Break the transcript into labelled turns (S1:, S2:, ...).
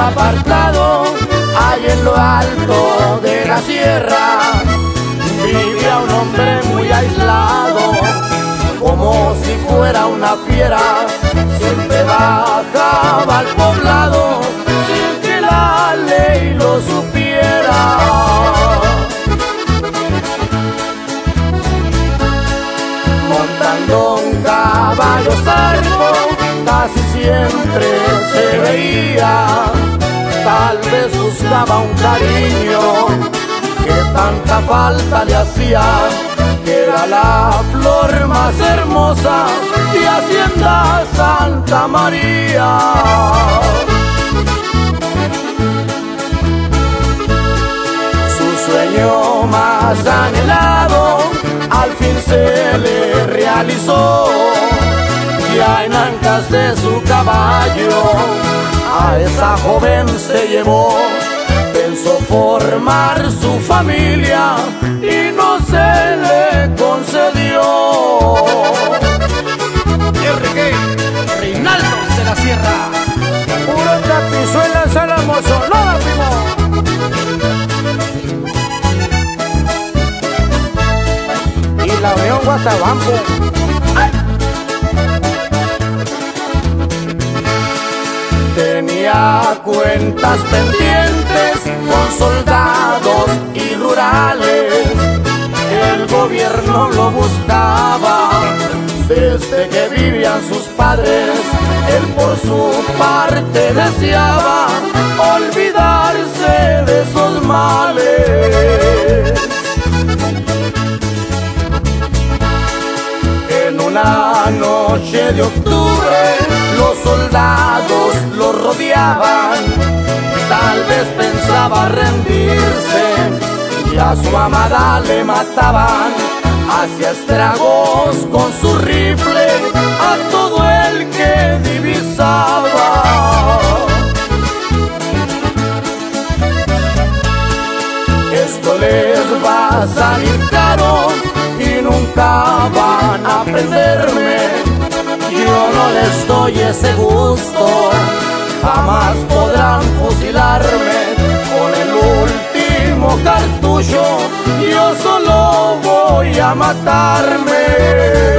S1: apartado, ahí en lo alto de la sierra, vivía un hombre muy aislado, como si fuera una fiera. Siempre bajaba al poblado sin que la ley lo supiera. Montando un caballo sargo, casi siempre se veía. Tal vez buscaba un cariño que tanta falta le hacía, que era la flor más hermosa de Hacienda Santa María. Su sueño más anhelado al fin se le realizó. Ya en ancas de su caballo a esa joven se llevó. Pensó formar su familia y no se le concedió.
S2: R.G. Reinaldos de la Sierra.
S1: Puro tapizuela, Salamo Sonora, primo. Y la Unión Guatabampo. Tenía cuentas pendientes con soldados y rurales. El gobierno lo buscaba desde que vivían sus padres. Él por su parte deseaba olvidarse de esos males. En una noche de octubre los soldados lo rodeaban. Tal vez pensaba rendirse y a su amada le mataban. Hacía estragos con su rifle a todo el que divisaba. Esto les va a salir caro y nunca van a aprenderme. Yo no les doy ese gusto, jamás podrán fusilarme. Con el último cartucho yo solo voy a matarme.